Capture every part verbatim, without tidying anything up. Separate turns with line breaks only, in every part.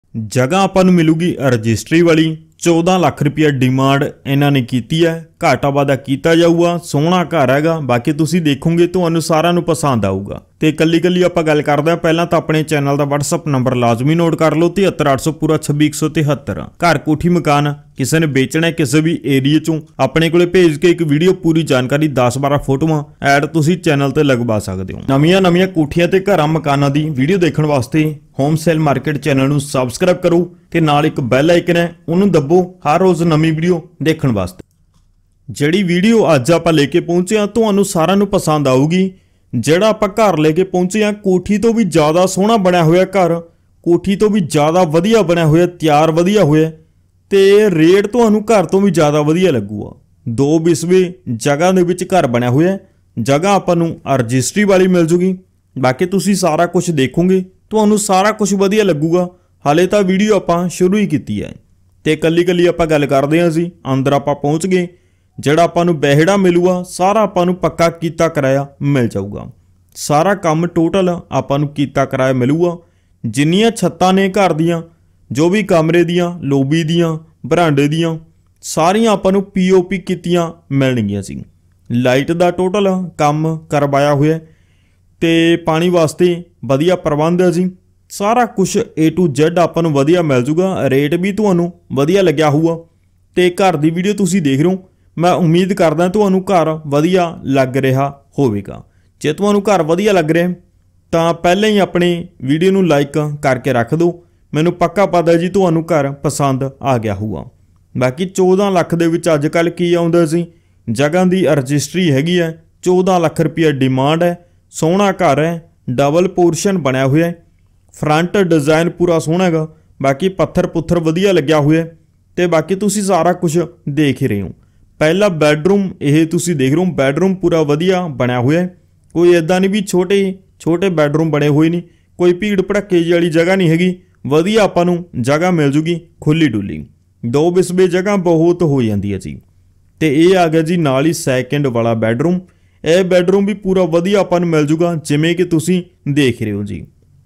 जगह आपां नूं मिलूगी रजिस्ट्री वाली। चौदह लाख रुपया डिमांड इन्हां ने कीती है। घाटा वाधा कीता जाऊगा। सोहना घर हैगा। बाकी तुसीं देखोगे तुहानूं सारिआं नूं पसंद आऊगा। ते कल्ली कल्ली आपां गल करदे हां। पहलां तां अपने चैनल दा WhatsApp नंबर लाजमी नोट कर लो, तिहत्तर अठ सौ पूरा छब्बी एक सौ तिहत्तर। घर कोठी मकान किसी ने बेचना है किसी भी एरिए चों अपने कोले भेज के एक वीडियो पूरी जानकारी दस बारह फोटोआं ऐड तुसीं चैनल ते लगवा सकदे हो। नवीआं नवीआं कोठियां ते घरां मकानां दी वीडियो देखण वास्ते होम सेल मार्केट चैनल नूं सबसक्राइब करो ते नाल एक बैल आइकन है उहनूं दबो हर रोज़ नवीं वीडियो देखण वास्ते। जिहड़ी वीडियो अज आपां लेके पहुंचे हां तुहानूं सारिआं नूं पसंद आऊगी। जिहड़ा आपां घर लेके पहुंचे हां कोठी तो भी ज़्यादा सोहना बणिया होया घर, कोठी तो भी ज़्यादा वधिया बणिया होया, तैयार वधिया होया ते रेट तुहानूं घर तो भी ज़्यादा वधिया लगूगा। दो बिस्वे जगह दे विच घर बणिया होया। जगह आपां नूं रजिस्ट्री वाली मिल जूगी। बाकी तुसीं सारा कुछ देखोगे तुहानूं सारा कुछ वधिया लगूगा। हाले तां वीडियो आपां शुरू ही कीती है ते कल्ली कल्ली आपां गल करदे हां। जी अंदर आपां पहुँच गए। जिहड़ा आपां नूं बਹਿੜਾ मिलूगा सारा आपां नूं पक्का कीता कराया मिल जाऊगा। सारा काम टोटल आपां नूं कीता कराया मिलूगा। जिन्नियां छत्तां ने घर दियां, जो भी कमरे दियां, लोबी दियां, बरांडे दियां, सारियां आपां नूं पी ओ पी कीतियां मिलणगीआं सी। लाइट दा टोटल काम करवाया होया ते पानी वास्ते वधिया प्रबंध है जी। सारा कुछ ए टू जैड आपां नूं वधिया मिल जूगा। रेट भी तुहानूं वधिया लग्गिया होऊगा ते घर दी वीडियो तुसीं देख रहे हो। मैं उम्मीद करदा तुहानूं घर वधिया लग रहा होवेगा। जे तुहानूं घर वधिया लग रहा तां पहले ही अपने वीडियो नूं लाइक करके रख दो। मैनूं पक्का पता जी तुहानूं घर पसंद आ गया होगा। बाकी चौदह लाख दे विच अजकल की आउंदा सी जगह दी रजिस्ट्री हैगी है। चौदह लाख रुपया डिमांड है। सोहना घर है, डबल पोर्शन बनया होया है। फ्रंट डिजाइन पूरा सोहना हैगा। बाकी पत्थर पुत्थर वधिया लग्या होया ते बाकी तुसीं सारा कुछ देख ही रहे हो। पहला बैडरूम ये तुसीं देख रहे हो। बैडरूम पूरा वधिया बनया होया है। कोई इदां नहीं भी छोटे छोटे बैडरूम बने हुए नहीं। कोई भीड़ भड़के जी वाली जगह नहीं हैगी। वधिया आपां नूं जगह मिल जूगी खुली डुली। दो बिस्वे जगह बहुत हो जाती है जी। तो ये आ गया जी नाल ही सैकेंड वाला बैडरूम। यह बैडरूम भी पूरा वधिया आपां नूं मिल जूगा जिवें कि तुसीं देख रहे हो जी।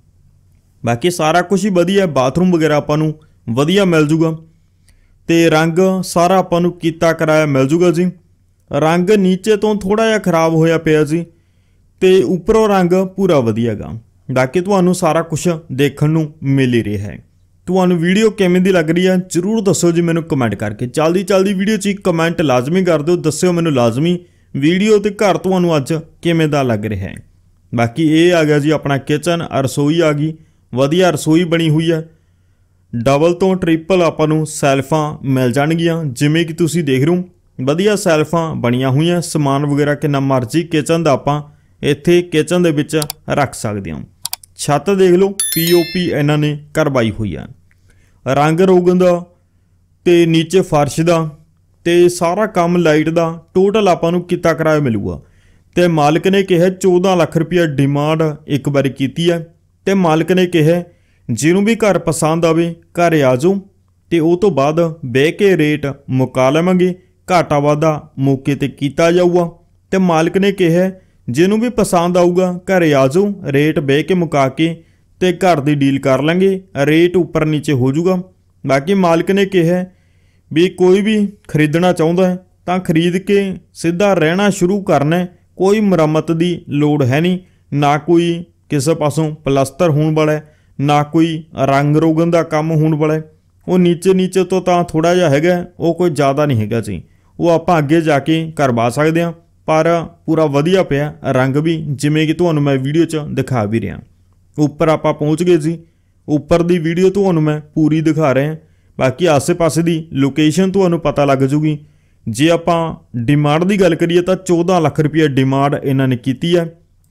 बाकी सारा कुछ ही वधिया। बाथरूम वगैरह आपां नूं वधिया मिल जूगा ते रंग सारा आपां नूं कीता कराया मिल जूगा जी। रंग नीचे तो थोड़ा जिहा खराब होया पिया जी ते उपरों रंग पूरा वधिया गा। बाकी तुहानूं सारा कुछ देखण नूं मिल ही रहा है। तुहानूं वीडियो किवें दी लग रही है जरूर दस्सो जी मैनूं कमेंट करके। चलदी चलदी वीडियो च एक कमेंट लाजमी कर दिओ। दस्सिओ मैनूं लाजमी वीडियो ते घर तुहानूं अज किवें दा लग रहा है। बाकी ये आ गया जी अपना किचन। रसोई आ गई वधिया रसोई बनी हुई है। डबल तो ट्रिपल आपां नूं सैल्फां मिल जाणगीआं जिवें कि तुसीं देख रहे हो। वधिया सैल्फां बणीआं होईआं। समान वगैरह किन्ना मर्जी किचन दा आपां इत्थे किचन दे विच रख सकदे हो। छत देख लो पी ओ पी इन्हां ने करवाई हुई है। रंग रोगन दा ते नीचे फर्श दा ते सारा काम लाइट दा टोटल आपां नूं कीता कराया मिलूगा। ते मालिक ने कहा चौदह लाख रुपया डिमांड एक बार कीती है ते मालिक ने कहा जिन्हों भी घर पसंद आवे घर आ जाओ ते उस तो बाद बह के रेट मुका लवांगे। घाटा वाधा मौके ते कीता जाऊगा ते मालिक ने कहा जिन्हों भी पसंद आऊगा घर आ जाओ रेट बह के मुका के ते घर दी डील कर लेंगे। रेट उपर नीचे हो जाऊगा। बाकी मालिक ने कहा भी कोई भी खरीदना चाहुंदा है तां खरीद के सीधा रहना शुरू करना है। कोई मुरम्मत की लोड़ है नहीं। ना कोई किसी पासों पलस्तर होने वाला है, ना कोई रंग रोगन का काम होने वाला है। वो नीचे नीचे तो तां थोड़ा जिहा हैगा, वो कोई ज़्यादा नहीं हैगा जी। वो आपां अगे जाके करवा सकते हैं पर पूरा वधिया पिया। रंग भी जिवें कि तुहानूं मैं वीडियो च दिखा भी रहा। उपर आपां पहुँच गए जी। उपर दी वीडियो तुहानूं मैं पूरी दिखा रहा। बाकी आसे पासे दी लोकेशन तुहानूं पता लग जूगी। जे आपां डिमांड की गल करिए तो चौदह लाख रुपया डिमांड इन्हां ने कीती है।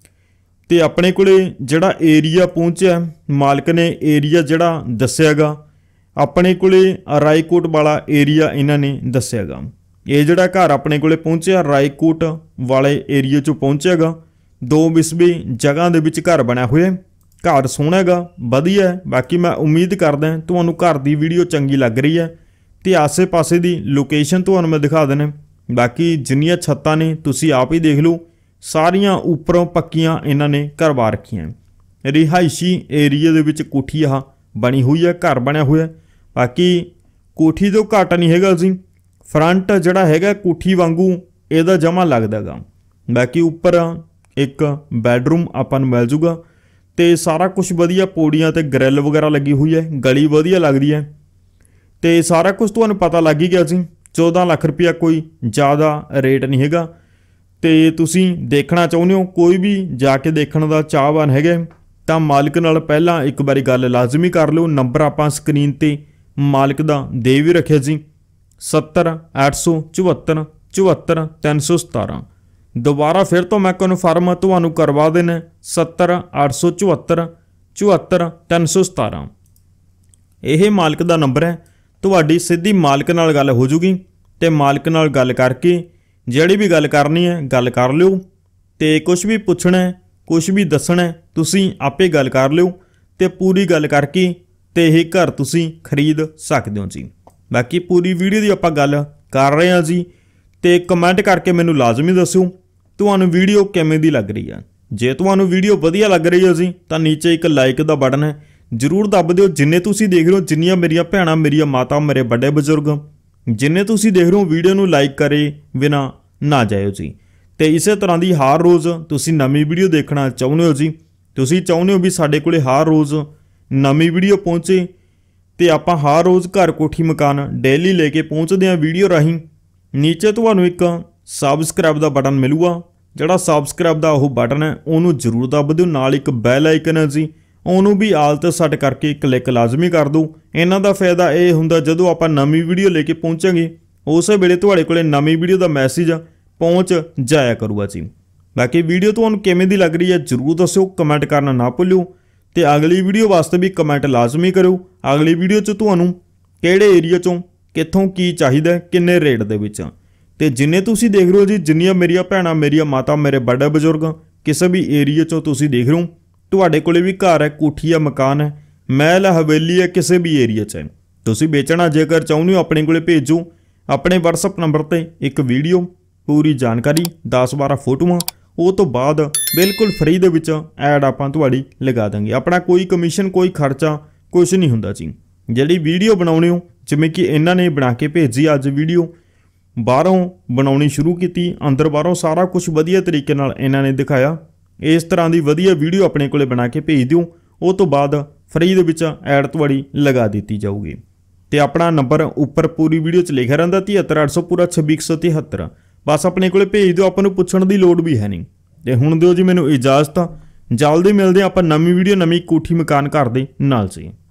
तो अपने कोले जिहड़ा एरिया पहुँचा मालिक ने एरिया जिहड़ा दस्सिआगा अपने कोले रायकोट वाला एरिया इन्हां ने दस्सिआगा। ये जिहड़ा घर अपने कोले पहुँचा रायकोट वाले एरिए चों पहुँचेगा। दो बिस्वे जगह दे विच घर बनया होया। घर सोहना हैगा वधिया है। बाकी मैं उम्मीद करदा तुहानूं घर दी वीडियो चंगी लग रही है तो आसे पासे दी लोकेशन तुहानूं मैं दिखा देना। बाकी जिन्नियां छत्तां ने तुसीं आप ही देख लो। सारियां उपरों पक्कियां इन्हां ने करवा रखियां। रिहायशी एरिए दे विच कोठी आ बनी हुई है, घर बनया हुआ है। बाकी कोठी तो घट नहीं हैगा जी, फ्रंट जिहड़ा हैगा कोठी वांगू इहदा जमा लगदा गा। बाकी उपर एक बैडरूम आपां नूं मिल जूगा ते सारा कुछ वधिया, पौड़ियां ते ग्रिल वगैरह लगी हुई है, गली वधिया लगदी है ते सारा कुछ तुहानूं पता लग ही गया जी। चौदह लाख रुपया कोई ज़्यादा रेट नहीं हैगा ते तुसीं देखना चाहुंदे हो, कोई भी जाके देखण दा चाहवान हैगे तां मालिक नाल पहलां एक बारी गल लाजमी कर लो। नंबर आपां स्क्रीन ते मालिक दा दे भी रखिया जी, सत्तर अठ सौ चौहत्तर चौहत्तर तीन सौ सतारह। दोबारा फिर तो मैं कन्फर्म तुहानूं करवा देना, सत्तर अठ सौ चौहत्तर चौहत्तर तीन सौ सतारह। यह मालिक दा नंबर है। तुहाडी सीधी मालिक नाल गल हो जूगी ते मालिक नाल गल करके जिहड़ी भी गल करनी है गल कर लिओ ते कुछ भी पुछना है, कुछ भी दसना है, तुसीं आपे गल कर लिओ ते पूरी गल करके ते यह घर तुसीं खरीद सकदे हो जी। बाकी पूरी वीडियो दी आपां गल कर रहे हैं जी ते कमेंट करके मैनूं लाजमी दस्सिओ तुहानूं वीडियो किवें दी लग रही है। जे तुहानूं वीडियो वधिया लग रही है जी तां नीचे एक लाइक दा बटन है, जरूर दब दिओ। जिन्ने तुसीं देख रहे हो, जिन्नियां मेरियां भैणां, मेरियां माता, मेरे बड़े बजुर्ग, जिन्ने तुसीं देख रहे हो वीडियो नूं लाइक करे बिना ना जाइओ जी। ते इसे तरह की हर रोज़ तुसीं नवीं वीडियो देखना चाहुंदे हो जी, तुसीं चाहुंदे हो भी साडे कोले हर रोज़ नवीं वीडियो पहुँचे ते आपां हर रोज़ घर कोठी मकान डेली लेके पहुँचदे हां वीडियो राहीं। नीचे तुहानूं एक सबसक्राइब दा बटन मिलूगा, जिहड़ा सबसक्राइब दा ओह बटन है उहनूं जरूर दब दिओ। नाल एक बैल आइकन है जी, ਉਹਨੂੰ भी आल ते सट करके क्लिक लाजमी कर दो। इन्हां दा फायदा ये हुंदा जदों आपां नवीं वीडियो लेके पहुँचांगे उस वेले तुहाडे कोले नवीं वीडियो दा मैसेज पहुँच जाया करूगा जी। बाकी वीडियो तुहानूं किवें दी लग रही है जरूर दस्सिओ, कमेंट करना ना भुल्लिओ ते अगली वीडियो वास्ते भी कमेंट लाजमी करो। अगली वीडियो च तुहानूं किहड़े एरिया चों कित्थों की चाहिदा, किन्ने रेट दे विच ते जिन्ने तुसीं देख रहे हो जी, जिन्नियां मेरियां भैणां, मेरियां माता, मेरे बड़े बजुर्ग किसी भी एरिया चों तुसीं देख रहे हो, तुहाडे कोले भी घर है, कोठी है, मकान है, महल है, हवेली है, किसी भी एरिया च है, तुसीं बेचना जेकर चाहुंदे हो अपने कोले भेजो। अपने WhatsApp नंबर ते एक वीडियो पूरी जानकारी दस बारह फोटोआं, वो तो बाद बिल्कुल फ्री दे विच ऐड आपां तुहाडी लगा देंगे। अपना कोई कमीशन, कोई खर्चा कुछ नहीं हुंदा जी। जिहड़ी वीडियो बनाउणे हो, जिवें कि इन्हां ने बना के भेजी अज वीडियो, बाहरों बनाउणी शुरू कीती, अंदर बाहरों सारा कुछ वधिया तरीके नाल इन्हां ने दिखाया। इस तरह की वधिया वीडियो अपने कोले बना के भेज दिओ, उस तो बाद फ्री दे विच ऐड तुहाडी लगा दी जाऊगी। तो अपना नंबर उपर पूरी वीडियो च लिखा रहिंदा तिहत्तर अठ सौ पूरा छब्बी एक सौ तिहत्तर। बस अपने कोले भेज दिओ, आपां नूं पुछण दी लोड़ भी है नहीं। ते हुण दिओ जी मैनूं इजाजत, जल्दी मिलदे आपां नवीं वीडियो नवीं कोठी मकान घर दे नाल जी।